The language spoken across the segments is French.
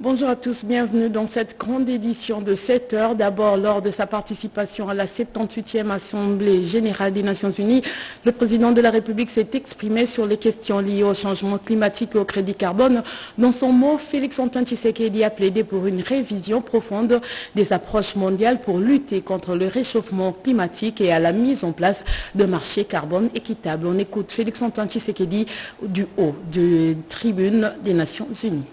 Bonjour à tous, bienvenue dans cette grande édition de 7 heures. D'abord, lors de sa participation à la 78e Assemblée Générale des Nations Unies, le président de la République s'est exprimé sur les questions liées au changement climatique et au crédit carbone. Dans son mot, Félix-Antoine Tshisekedi a plaidé pour une révision profonde des approches mondiales pour lutter contre le réchauffement climatique et à la mise en place de marchés carbone équitables. On écoute Félix-Antoine Tshisekedi du haut de tribune des Nations Unies.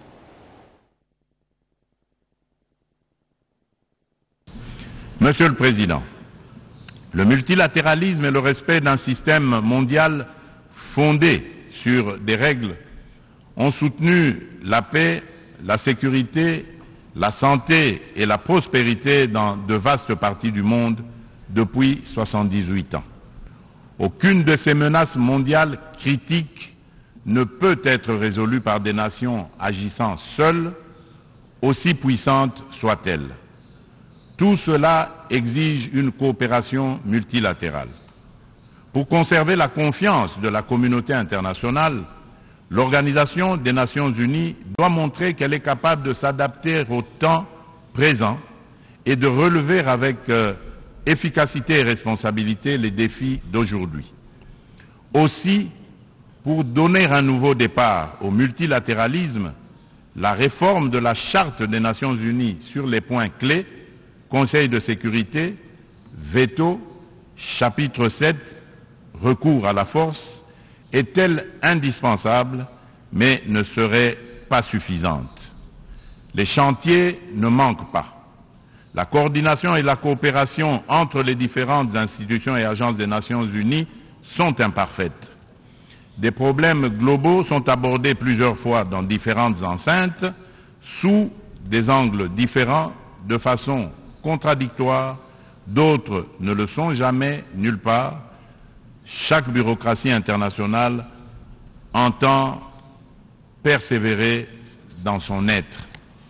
Monsieur le Président, le multilatéralisme et le respect d'un système mondial fondé sur des règles ont soutenu la paix, la sécurité, la santé et la prospérité dans de vastes parties du monde depuis 78 ans. Aucune de ces menaces mondiales critiques ne peut être résolue par des nations agissant seules, aussi puissantes soient-elles. Tout cela exige une coopération multilatérale. Pour conserver la confiance de la communauté internationale, l'Organisation des Nations Unies doit montrer qu'elle est capable de s'adapter au temps présent et de relever avec efficacité et responsabilité les défis d'aujourd'hui. Aussi, pour donner un nouveau départ au multilatéralisme, la réforme de la Charte des Nations Unies sur les points clés Conseil de sécurité, veto, chapitre 7, recours à la force, est-elle indispensable, mais ne serait pas suffisante. Les chantiers ne manquent pas. La coordination et la coopération entre les différentes institutions et agences des Nations Unies sont imparfaites. Des problèmes globaux sont abordés plusieurs fois dans différentes enceintes, sous des angles différents, de façon contradictoires, d'autres ne le sont jamais, nulle part. Chaque bureaucratie internationale entend persévérer dans son être.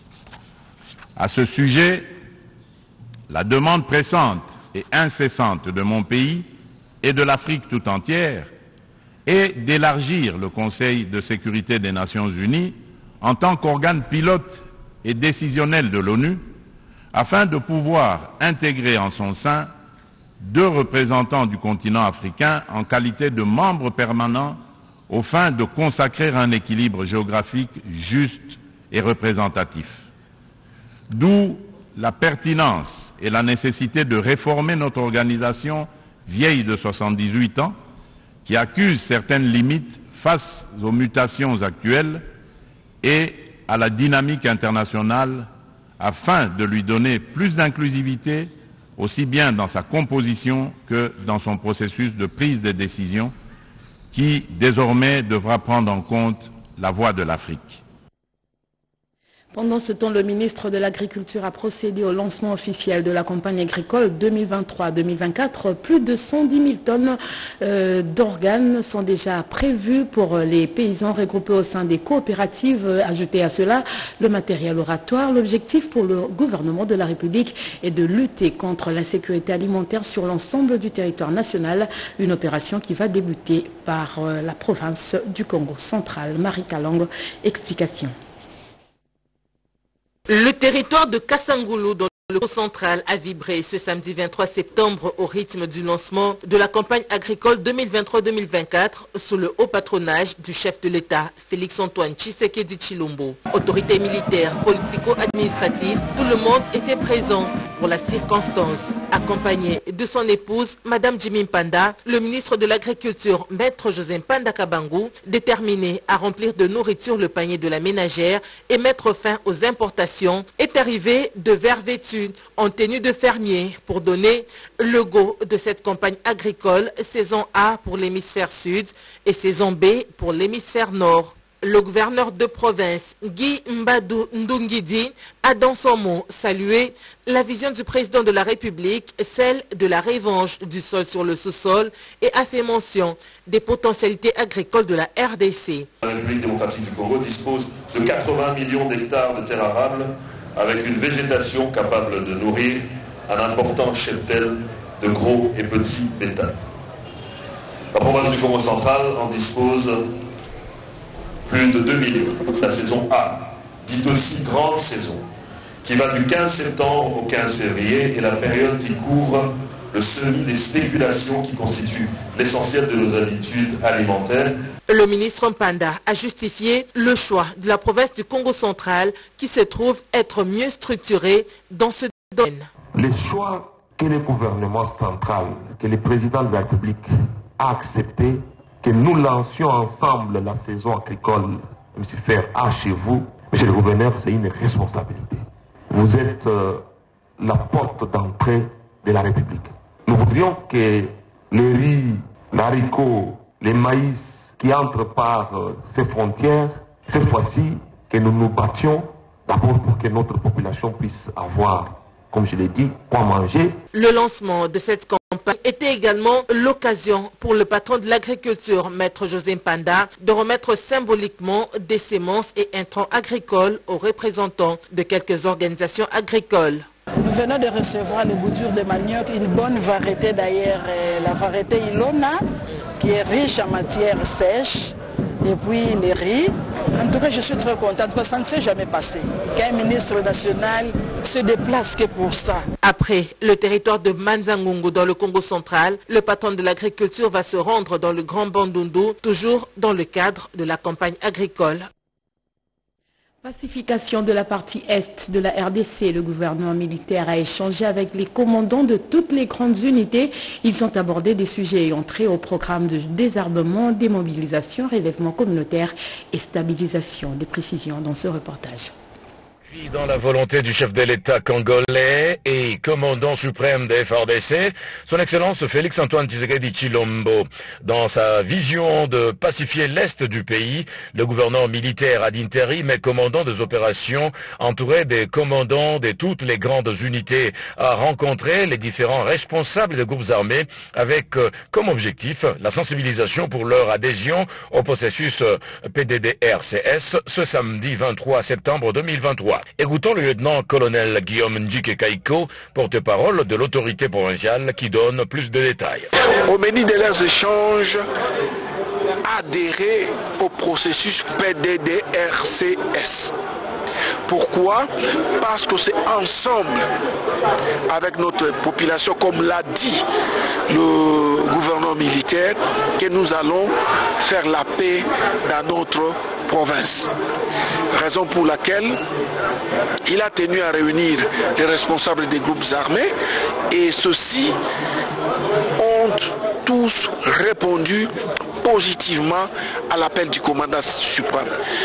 À ce sujet, la demande pressante et incessante de mon pays et de l'Afrique tout entière est d'élargir le Conseil de sécurité des Nations Unies en tant qu'organe pilote et décisionnel de l'ONU, afin de pouvoir intégrer en son sein 2 représentants du continent africain en qualité de membres permanents aux fins de consacrer un équilibre géographique juste et représentatif. D'où la pertinence et la nécessité de réformer notre organisation vieille de 78 ans, qui accuse certaines limites face aux mutations actuelles et à la dynamique internationale, afin de lui donner plus d'inclusivité, aussi bien dans sa composition que dans son processus de prise de décision, qui désormais devra prendre en compte la voix de l'Afrique. Pendant ce temps, le ministre de l'Agriculture a procédé au lancement officiel de la campagne agricole 2023-2024. Plus de 110 000 tonnes d'organes sont déjà prévues pour les paysans regroupés au sein des coopératives. Ajouté à cela, le matériel oratoire. L'objectif pour le gouvernement de la République est de lutter contre l'insécurité alimentaire sur l'ensemble du territoire national. Une opération qui va débuter par la province du Congo central. Marie Kalong, explication. Le territoire de Kassangoulou dans le Congo central a vibré ce samedi 23 septembre au rythme du lancement de la campagne agricole 2023-2024 sous le haut patronage du chef de l'État, Félix-Antoine Tshisekedi Tshilombo. Autorités militaires, politico-administratives, tout le monde était présent pour la circonstance. Accompagné de son épouse, Madame Jimmy Mpanda, le ministre de l'Agriculture, Maître José Mpanda Kabangou, déterminé à remplir de nourriture le panier de la ménagère et mettre fin aux importations, est arrivé de verre vêtu en tenue de fermier pour donner le go de cette campagne agricole saison A pour l'hémisphère sud et saison B pour l'hémisphère nord. Le gouverneur de province, Guy Mbadou Ndungidi, a dans son mot salué la vision du président de la République, celle de la revanche du sol sur le sous-sol, et a fait mention des potentialités agricoles de la RDC. La République démocratique du Congo dispose de 80 millions d'hectares de terres arables avec une végétation capable de nourrir un important cheptel de gros et petits bétails. La province du Congo central en dispose plus de 2 millions. La saison A, dite aussi grande saison, qui va du 15 septembre au 15 février et la période qui couvre le semis des spéculations qui constituent l'essentiel de nos habitudes alimentaires. Le ministre Mpanda a justifié le choix de la province du Congo central qui se trouve être mieux structurée dans ce domaine. Les choix que le gouvernement central, que le président de la République a accepté, que nous lancions ensemble la saison agricole, M. Fer, chez vous, M. le gouverneur, c'est une responsabilité. Vous êtes la porte d'entrée de la République. Nous voudrions que le riz, l'haricot, les maïs qui entrent par ces frontières, cette fois-ci, que nous nous battions d'abord pour que notre population puisse avoir, comme je l'ai dit, quoi manger. Le lancement de cette campagne était également l'occasion pour le patron de l'agriculture, Maître José Mpanda, de remettre symboliquement des semences et intrants agricoles aux représentants de quelques organisations agricoles. Nous venons de recevoir le bouture de manioc, une bonne variété d'ailleurs, la variété Ilona, qui est riche en matière sèche, et puis les riz. En tout cas, je suis très contente parce que ça ne s'est jamais passé qu'un ministre national se déplace que pour ça. Après le territoire de Manzangungu dans le Congo central, le patron de l'agriculture va se rendre dans le Grand Bandundu, toujours dans le cadre de la campagne agricole. Pacification de la partie est de la RDC. Le gouvernement militaire a échangé avec les commandants de toutes les grandes unités. Ils ont abordé des sujets ayant trait au programme de désarmement, démobilisation, relèvement communautaire et stabilisation. Des précisions dans ce reportage. Dans la volonté du chef de l'État congolais et commandant suprême des FARDC, son Excellence Félix-Antoine Tshisekedi Tshilombo. Dans sa vision de pacifier l'Est du pays, le gouverneur militaire ad interim et commandant des opérations, entouré des commandants de toutes les grandes unités, a rencontré les différents responsables des groupes armés avec comme objectif la sensibilisation pour leur adhésion au processus PDDRCS ce samedi 23 septembre 2023. Écoutons le lieutenant-colonel Guillaume Ndjike Kaiko, porte-parole de l'autorité provinciale, qui donne plus de détails. Au menu de leurs échanges, adhérer au processus PDDRCS. Pourquoi? Parce que c'est ensemble, avec notre population, comme l'a dit le gouvernement militaire, que nous allons faire la paix dans notre province. Raison pour laquelle il a tenu à réunir les responsables des groupes armés et ceux-ci ont tous répondu positivement à l'appel du commandant suprême.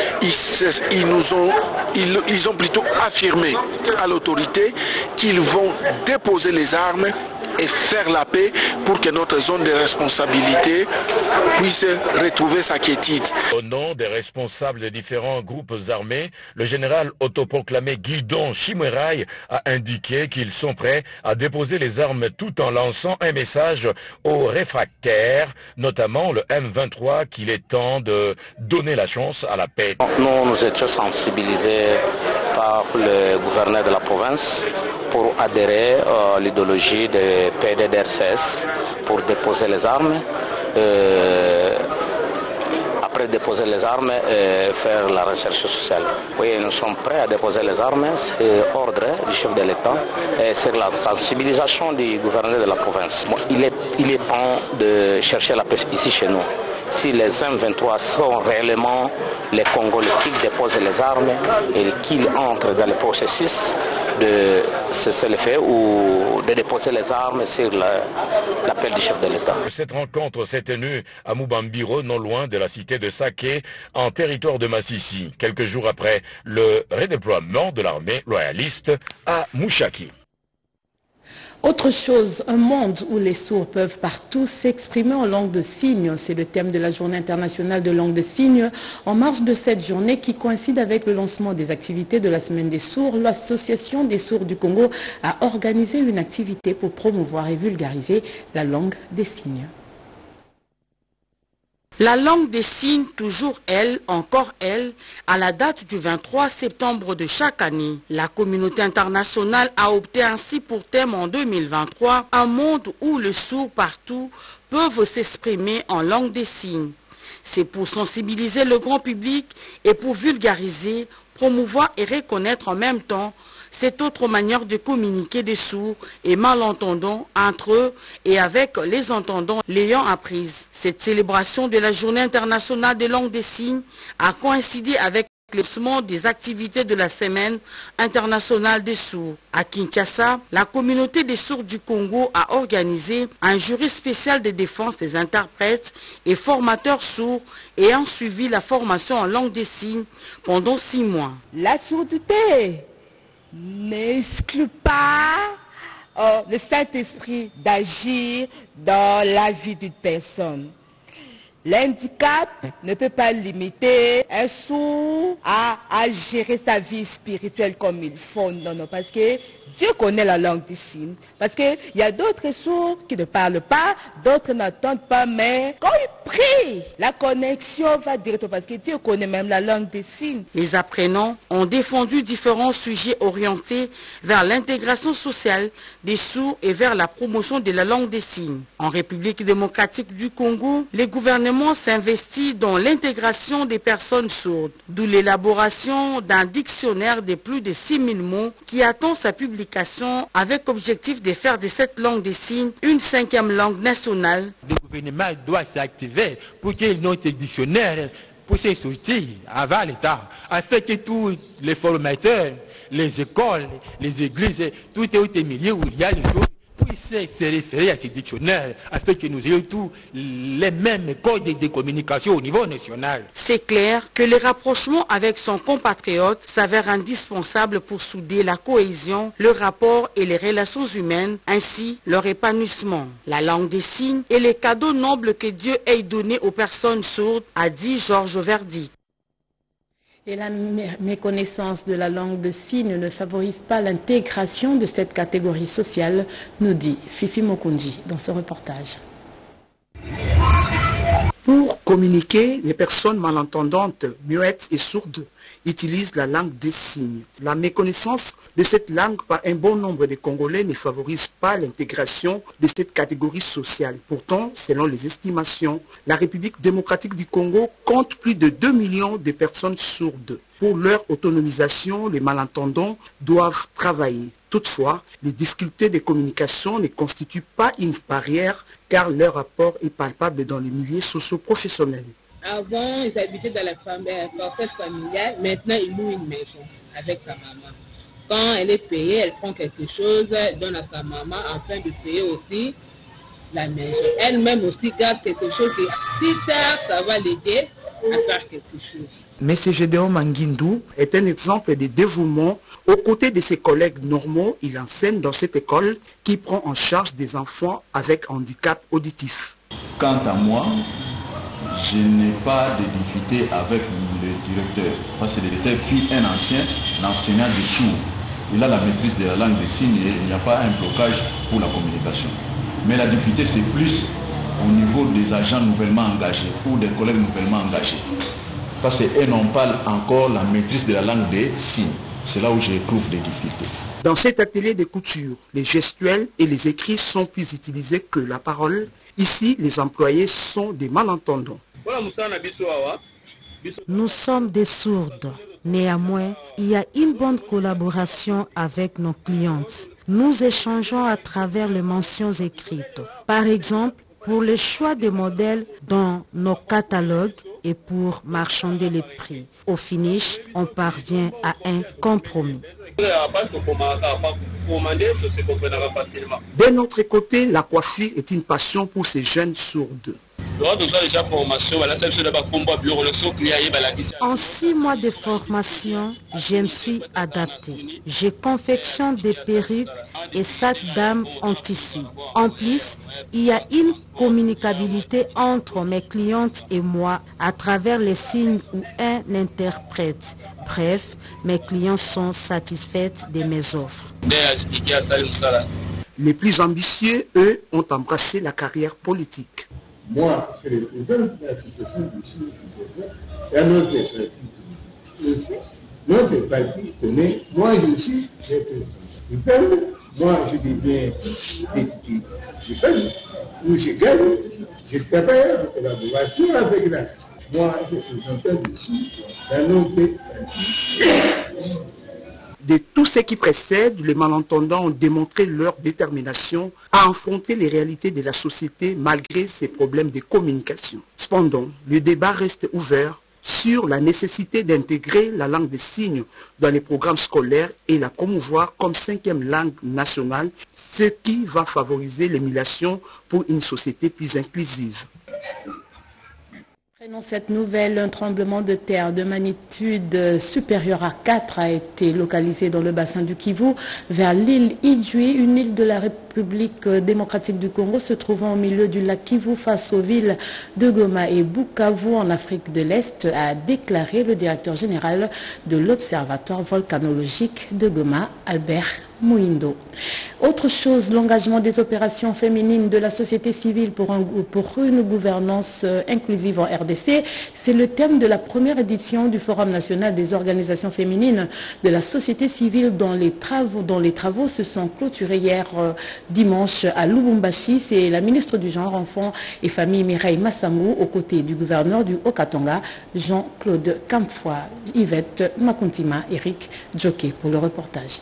Ils ont plutôt affirmé à l'autorité qu'ils vont déposer les armes et faire la paix pour que notre zone de responsabilité puisse retrouver sa quiétude. Au nom des responsables des différents groupes armés, le général autoproclamé Guidon Chimwerai a indiqué qu'ils sont prêts à déposer les armes tout en lançant un message aux réfractaires, notamment le M23, qu'il est temps de donner la chance à la paix. Nous étions sensibilisés par le gouverneur de la province pour adhérer à l'idéologie de PDDRCS pour déposer les armes. Après déposer les armes et faire la recherche sociale. Oui, nous sommes prêts à déposer les armes, c'est ordre du chef de l'État et c'est la sensibilisation du gouverneur de la province. Bon, il est temps de chercher la paix ici chez nous. Si les M23 sont réellement les Congolais qui déposent les armes et qu'ils entrent dans le processus de cesser le feu ou de déposer les armes sur l'appel du chef de l'État. Cette rencontre s'est tenue à Mubambiro, non loin de la cité de Saké, en territoire de Massissi, quelques jours après le redéploiement de l'armée loyaliste à Mouchaki. Autre chose, un monde où les sourds peuvent partout s'exprimer en langue de signes. C'est le thème de la Journée internationale de langue de signes. En marge de cette journée qui coïncide avec le lancement des activités de la Semaine des sourds, l'Association des sourds du Congo a organisé une activité pour promouvoir et vulgariser la langue des signes. La langue des signes, toujours elle, encore elle, à la date du 23 septembre de chaque année. La communauté internationale a opté ainsi pour thème en 2023, un monde où les sourds partout peuvent s'exprimer en langue des signes. C'est pour sensibiliser le grand public et pour vulgariser promouvoir et reconnaître en même temps cette autre manière de communiquer des sourds et malentendants entre eux et avec les entendants l'ayant apprise. Cette célébration de la Journée internationale des langues des signes a coïncidé avec le lancement des activités de la Semaine internationale des sourds. À Kinshasa, la communauté des sourds du Congo a organisé un jury spécial de défense des interprètes et formateurs sourds ayant suivi la formation en langue des signes pendant 6 mois. La sourdité n'exclut pas le Saint-Esprit d'agir dans la vie d'une personne. L'handicap ne peut pas limiter un sourd à gérer sa vie spirituelle comme il faut. Non, parce que Dieu connaît la langue des signes. Parce qu'il y a d'autres sourds qui ne parlent pas, d'autres n'entendent pas, mais quand ils prient, la connexion va directement parce que Dieu connaît même la langue des signes. Les apprenants ont défendu différents sujets orientés vers l'intégration sociale des sourds et vers la promotion de la langue des signes. En République démocratique du Congo, les gouvernements s'investit dans l'intégration des personnes sourdes, d'où l'élaboration d'un dictionnaire de plus de 6000 mots qui attend sa publication avec objectif de faire de cette langue des signes une 5e langue nationale. Le gouvernement doit s'activer pour qu'il y ait notre dictionnaire pour se sortir avant l'État, afin que tous les formateurs, les écoles, les églises, tout est milieu où il y a les autres, puissent se référer à ces dictionnaires afin que nous ayons tous les mêmes codes de communication au niveau national. C'est clair que le rapprochement avec son compatriote s'avère indispensable pour souder la cohésion, le rapport et les relations humaines, ainsi leur épanouissement. La langue des signes est le cadeau noble que Dieu ait donné aux personnes sourdes, a dit Georges Verdi. Et la méconnaissance de la langue de signes ne favorise pas l'intégration de cette catégorie sociale, nous dit Fifi Mokunji dans ce reportage. Pour communiquer, les personnes malentendantes, muettes et sourdes utilisent la langue des signes. La méconnaissance de cette langue par un bon nombre de Congolais ne favorise pas l'intégration de cette catégorie sociale. Pourtant, selon les estimations, la République démocratique du Congo compte plus de 2 millions de personnes sourdes. Pour leur autonomisation, les malentendants doivent travailler. Toutefois, les difficultés de communication ne constituent pas une barrière car leur apport est palpable dans les milieux socio-professionnels. Avant, ils habitaient dans la parcelle familiale. Maintenant, ils louent une maison avec sa maman. Quand elle est payée, elle prend quelque chose, elle donne à sa maman afin de payer aussi la maison. Elle-même aussi garde quelque chose et si tard, ça va l'aider à faire quelque chose. M. Gédéon Manguindou est un exemple de dévouement. Aux côtés de ses collègues normaux, il enseigne dans cette école qui prend en charge des enfants avec handicap auditif. Quant à moi, je n'ai pas de difficulté avec le directeur. Parce que le directeur fut un ancien enseignant de sourds. Il a la maîtrise de la langue des signes et il n'y a pas un blocage pour la communication. Mais la difficulté, c'est plus au niveau des agents nouvellement engagés ou des collègues nouvellement engagés. Parce qu'eux n'ont pas encore la maîtrise de la langue des signes. C'est là où je trouve des difficultés. Dans cet atelier de couture, les gestuels et les écrits sont plus utilisés que la parole. Ici, les employés sont des malentendants. Nous sommes des sourdes. Néanmoins, il y a une bonne collaboration avec nos clientes. Nous échangeons à travers les mentions écrites. Par exemple, pour le choix des modèles dans nos catalogues et pour marchander les prix. Au finish, on parvient à un compromis. D'un autre côté, la coiffure est une passion pour ces jeunes sourdes. En 6 mois de formation, je me suis adapté. Je confectionne des perruques et sacs d'âme en tissu. En plus, il y a une communicabilité entre mes clientes et moi à travers les signes ou un interprète. Bref, mes clients sont satisfaits de mes offres. Les plus ambitieux, eux, ont embrassé la carrière politique. Moi, je représente l'association du Sud et notre parti aussi. Notre parti connaît, moi je suis représentant. Moi je deviens député, je gagne, ou je gagne, je travaille en collaboration avec l'association. Moi, je présentais dessus d'un autre parti. De tous ceux qui précèdent, les malentendants ont démontré leur détermination à affronter les réalités de la société malgré ces problèmes de communication. Cependant, le débat reste ouvert sur la nécessité d'intégrer la langue des signes dans les programmes scolaires et la promouvoir comme 5e langue nationale, ce qui va favoriser l'émulation pour une société plus inclusive. Dans cette nouvelle, un tremblement de terre de magnitude supérieure à 4 a été localisé dans le bassin du Kivu vers l'île Idjui, une île de la République démocratique du Congo se trouvant au milieu du lac Kivu face aux villes de Goma et Bukavu en Afrique de l'Est, a déclaré le directeur général de l'Observatoire volcanologique de Goma, Albert Mouindo. Autre chose, l'engagement des opérations féminines de la société civile pour une gouvernance inclusive en RDC, c'est le thème de la première édition du Forum national des organisations féminines de la société civile dont les travaux se sont clôturés hier dimanche à Lubumbashi. C'est la ministre du Genre, Enfants et Famille Mireille Massango aux côtés du gouverneur du Haut-Katanga, Jean-Claude Kamfwa, Yvette Makuntima, Eric Djoké pour le reportage.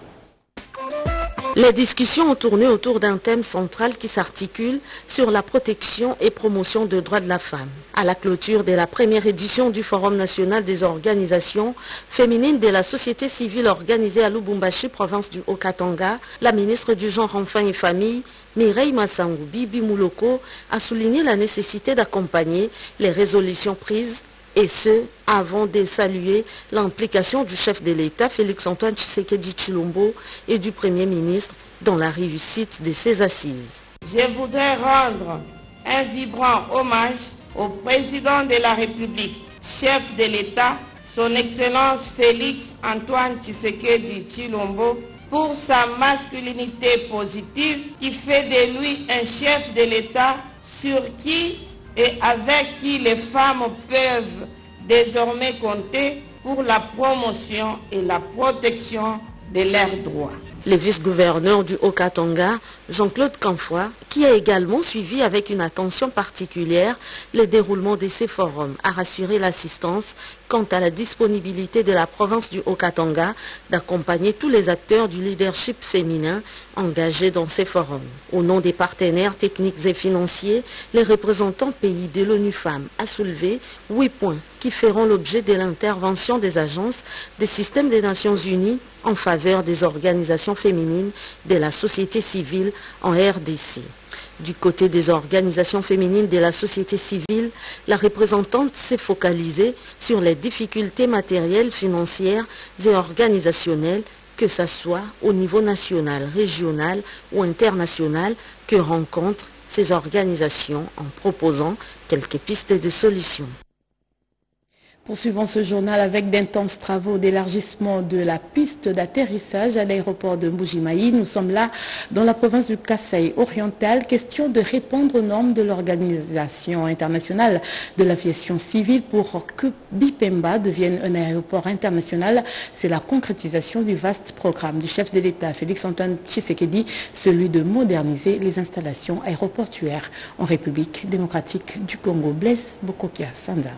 Les discussions ont tourné autour d'un thème central qui s'articule sur la protection et promotion des droits de la femme. À la clôture de la première édition du Forum national des organisations féminines de la société civile organisée à Lubumbashi, province du Haut-Katanga, la ministre du Genre, Enfants et Famille, Mireille Massango Bibi Mouloko, a souligné la nécessité d'accompagner les résolutions prises, et ce, avant de saluer l'implication du chef de l'État, Félix-Antoine Tshisekedi Tshilombo, et du Premier ministre dans la réussite de ces assises. Je voudrais rendre un vibrant hommage au président de la République, chef de l'État, son Excellence Félix-Antoine Tshisekedi Tshilombo, pour sa masculinité positive qui fait de lui un chef de l'État sur qui et avec qui les femmes peuvent désormais compter pour la promotion et la protection de leurs droits. Le vice-gouverneur du Haut-Katanga, Jean-Claude Kamfwa, qui a également suivi avec une attention particulière le déroulement de ces forums, a rassuré l'assistance quant à la disponibilité de la province du Haut-Katanga d'accompagner tous les acteurs du leadership féminin engagés dans ces forums. Au nom des partenaires techniques et financiers, les représentants pays de l'ONU Femmes a soulevé 8 points qui feront l'objet de l'intervention des agences des systèmes des Nations Unies en faveur des organisations féminines de la société civile en RDC. Du côté des organisations féminines de la société civile, la représentante s'est focalisée sur les difficultés matérielles, financières et organisationnelles, que ce soit au niveau national, régional ou international, que rencontrent ces organisations en proposant quelques pistes de solutions. Poursuivons ce journal avec d'intenses travaux d'élargissement de la piste d'atterrissage à l'aéroport de Mbuji-Mayi. Nous sommes là dans la province du Kasaï oriental. Question de répondre aux normes de l'Organisation internationale de l'aviation civile pour que Bipemba devienne un aéroport international. C'est la concrétisation du vaste programme du chef de l'État, Félix-Antoine Tshisekedi, celui de moderniser les installations aéroportuaires en République démocratique du Congo. Blaise Bokokia Sanda.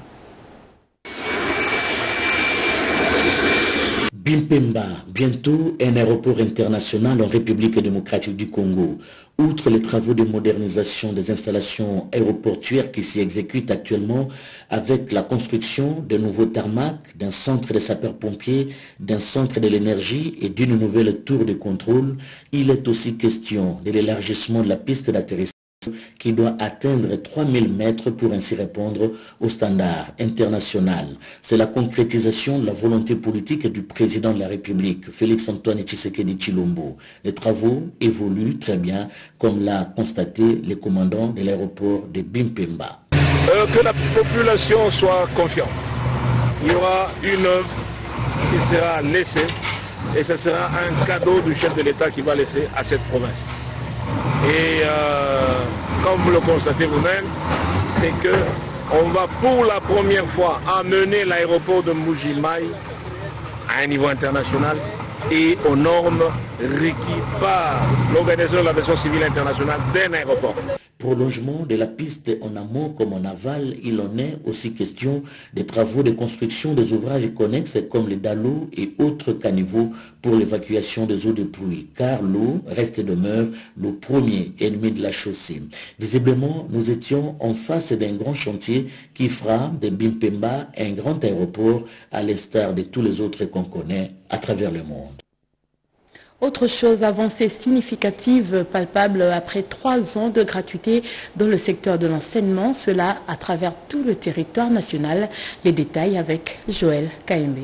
Bimpemba, bientôt un aéroport international en République démocratique du Congo. Outre les travaux de modernisation des installations aéroportuaires qui s'y exécutent actuellement avec la construction de nouveaux tarmacs, d'un centre de sapeurs-pompiers, d'un centre de l'énergie et d'une nouvelle tour de contrôle, il est aussi question de l'élargissement de la piste d'atterrissage qui doit atteindre 3000 mètres pour ainsi répondre aux standards internationaux. C'est la concrétisation de la volonté politique du président de la République, Félix-Antoine Tshisekedi Tshilombo. Les travaux évoluent très bien, comme l'a constaté le commandant de l'aéroport de Bimpemba. Que la population soit confiante. Il y aura une œuvre qui sera laissée et ce sera un cadeau du chef de l'État qui va laisser à cette province. Et comme vous le constatez vous-même, c'est qu'on va pour la première fois amener l'aéroport de Mbuji-Mayi à un niveau international et aux normes requises par l'Organisation de l'aviation civile internationale d'un aéroport. prolongement de la piste en amont comme en aval, il en est aussi question des travaux de construction des ouvrages connexes comme les dallots et autres caniveaux pour l'évacuation des eaux de pluie, car l'eau reste et demeure le premier ennemi de la chaussée. Visiblement, nous étions en face d'un grand chantier qui fera de Bimpemba un grand aéroport à l'instar de tous les autres qu'on connaît à travers le monde. Autre chose, avancée significative, palpable après 3 ans de gratuité dans le secteur de l'enseignement, cela à travers tout le territoire national. Les détails avec Joël Kaembe.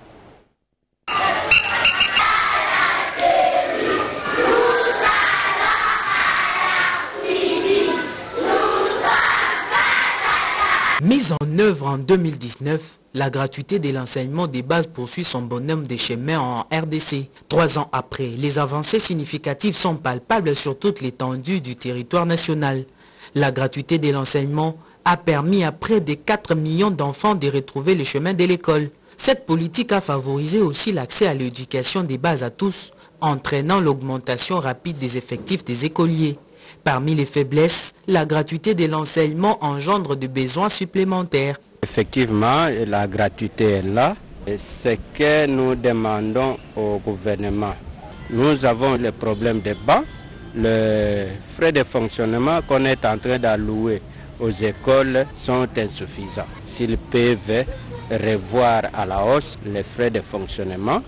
Mise en œuvre en 2019, la gratuité de l'enseignement des bases poursuit son bonhomme de chemin en RDC. 3 ans après, les avancées significatives sont palpables sur toute l'étendue du territoire national. La gratuité de l'enseignement a permis à près de 4 millions d'enfants de retrouver le chemin de l'école. Cette politique a favorisé aussi l'accès à l'éducation des bases à tous, entraînant l'augmentation rapide des effectifs des écoliers. Parmi les faiblesses, la gratuité de l'enseignement engendre des besoins supplémentaires. Effectivement, la gratuité est là. Ce que nous demandons au gouvernement, nous avons le problème des bancs, les frais de fonctionnement qu'on est en train d'allouer aux écoles sont insuffisants. S'ils peuvent revoir à la hausse les frais de fonctionnement,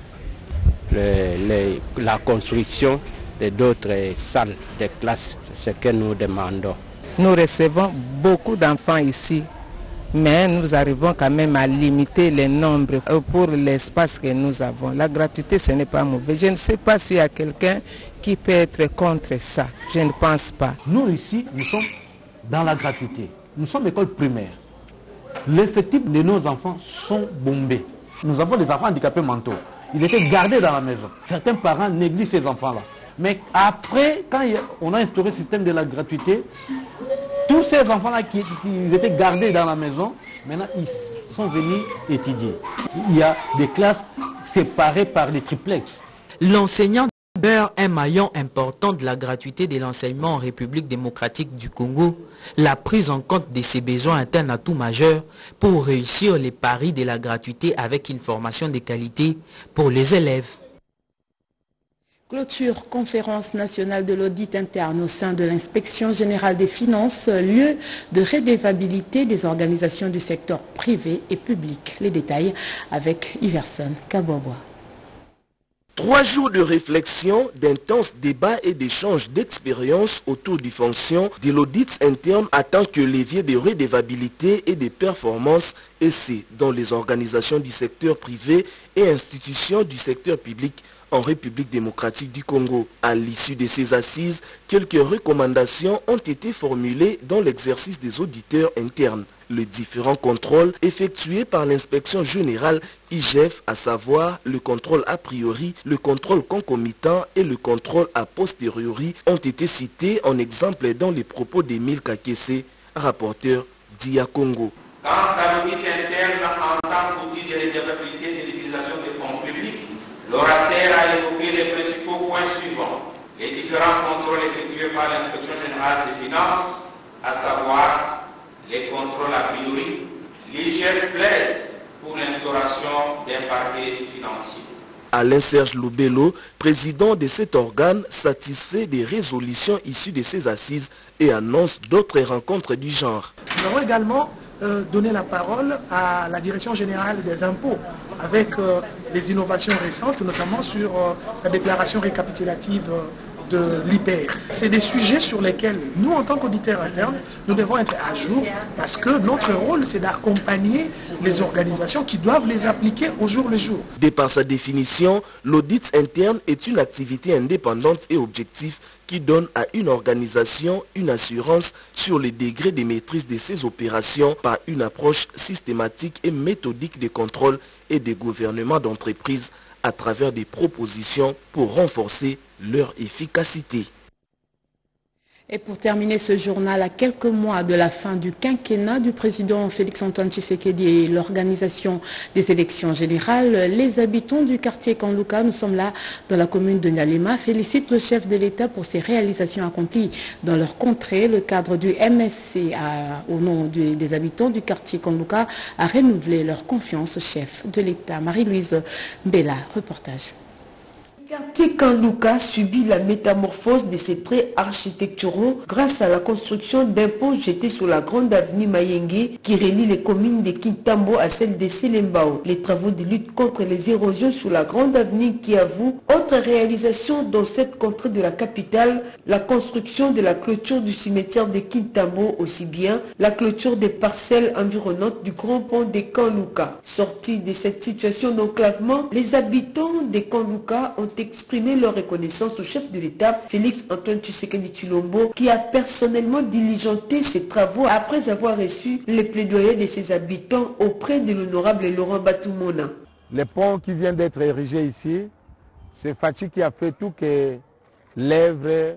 la construction d'autres salles de classe, c'est ce que nous demandons. Nous recevons beaucoup d'enfants ici, mais nous arrivons quand même à limiter le nombre pour l'espace que nous avons. La gratuité, ce n'est pas mauvais. Je ne sais pas s'il y a quelqu'un qui peut être contre ça. Je ne pense pas. Nous ici, nous sommes dans la gratuité. Nous sommes école primaire. L'effectif de nos enfants sont bombés. Nous avons des enfants handicapés mentaux. Ils étaient gardés dans la maison. Certains parents négligent ces enfants-là. Mais après, quand on a instauré le système de la gratuité, tous ces enfants-là qui étaient gardés dans la maison, maintenant ils sont venus étudier. Il y a des classes séparées par des triplex. L'enseignant demeure un maillon important de la gratuité de l'enseignement en République démocratique du Congo. La prise en compte de ces besoins est un atout majeur pour réussir les paris de la gratuité avec une formation de qualité pour les élèves. Clôture, conférence nationale de l'audit interne au sein de l'inspection générale des finances, lieu de redevabilité des organisations du secteur privé et public. Les détails avec Iverson Kabobwa. 3 jours de réflexion, d'intenses débats et d'échanges d'expériences autour du fonction de l'audit interne en tant que levier de redevabilité et de performance, et c'est dans les organisations du secteur privé et institutions du secteur public en République démocratique du Congo. À l'issue de ces assises, quelques recommandations ont été formulées dans l'exercice des auditeurs internes. Les différents contrôles effectués par l'inspection générale IGF, à savoir le contrôle a priori, le contrôle concomitant et le contrôle a posteriori, ont été cités en exemple dans les propos d'Émile Kakese, rapporteur d'IA Congo. Quant à l'audit interne en tant qu'outil de redevabilité de l'utilisation des fonds publics, l'orateur a évoqué les principaux points suivants. Les différents contrôles effectués par l'inspection générale des finances, à savoir les contrôles a priori, l'IGF plaide pour l'instauration d'un parquet financier. Alain Serge Loubello, président de cet organe, satisfait des résolutions issues de ces assises et annonce d'autres rencontres du genre. Nous avons également donné la parole à la direction générale des impôts avec les innovations récentes, notamment sur la déclaration récapitulative de l'IPR. C'est des sujets sur lesquels nous, en tant qu'auditeurs internes, nous devons être à jour parce que notre rôle, c'est d'accompagner les organisations qui doivent les appliquer au jour le jour. De par sa définition, l'audit interne est une activité indépendante et objective qui donne à une organisation une assurance sur le degré de maîtrise de ses opérations par une approche systématique et méthodique de contrôle et de gouvernement d'entreprise à travers des propositions pour renforcer leur efficacité. Et pour terminer ce journal, à quelques mois de la fin du quinquennat du président Félix-Antoine Tshisekedi et l'organisation des élections générales, les habitants du quartier Kanluka, nous sommes là dans la commune de Nyalema, félicitent le chef de l'État pour ses réalisations accomplies dans leur contrée. Le cadre du MSC, au nom des habitants du quartier Kanluka, a renouvelé leur confiance au chef de l'État. Marie-Louise Bella, reportage. Le quartier Kanluka subit la métamorphose de ses traits architecturaux grâce à la construction d'un pont jeté sur la grande avenue Mayenge qui relie les communes de Kintambo à celle de Selembao. Les travaux de lutte contre les érosions sur la grande avenue Kiavu. Autre réalisation dans cette contrée de la capitale, la construction de la clôture du cimetière de Kintambo, aussi bien la clôture des parcelles environnantes du grand pont de Kanluka. Sortis de cette situation d'enclavement, les habitants de Kanluka ont exprimer leur reconnaissance au chef de l'État, Félix-Antoine Tshisekedi Tshilombo, qui a personnellement diligenté ses travaux après avoir reçu les plaidoyers de ses habitants auprès de l'honorable Laurent Batumona. Le pont qui vient d'être érigé ici, c'est Fachi qui a fait tout que l'œuvre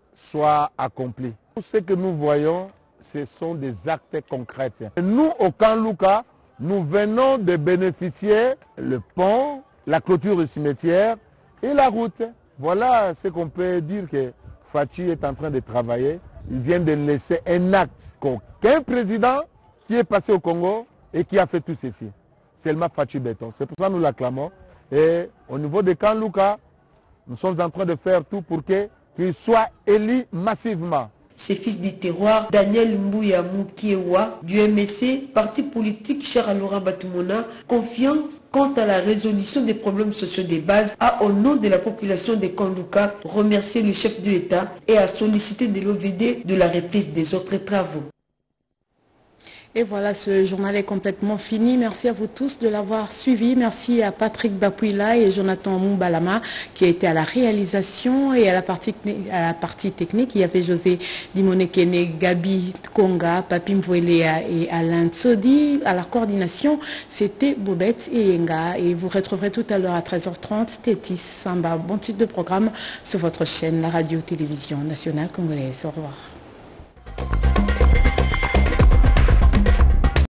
soit accomplie. Tout ce que nous voyons, ce sont des actes concrets. Nous, au Kanluka, nous venons de bénéficier le pont, la clôture du cimetière, et la route. Voilà ce qu'on peut dire que Fachi est en train de travailler. Il vient de laisser un acte qu'aucun président qui est passé au Congo et qui a fait tout ceci. Seulement Fachi Béton. C'est pour ça que nous l'acclamons. Et au niveau de Kanluka, nous sommes en train de faire tout pour qu'il soit élu massivement. Ses fils du terroir, Daniel Mbouya Mukiewa, du MSC, parti politique cher à Laurent Batumona, confiant quant à la résolution des problèmes sociaux de base, a au nom de la population de Kanluka remercié le chef de l'État et a sollicité de l'OVD de la reprise des autres travaux. Et voilà, ce journal est complètement fini. Merci à vous tous de l'avoir suivi. Merci à Patrick Bapuila et Jonathan Mumbalama qui a été à la réalisation et à la partie technique. Il y avait José Dimonekene, Gabi Konga, Papi Mvouelea et Alain Tsodi. À la coordination, c'était Bobette et Yenga. Et vous retrouverez tout à l'heure à 13h30 Tétis Samba. Bon titre de programme sur votre chaîne, la radio-télévision nationale congolaise. Au revoir.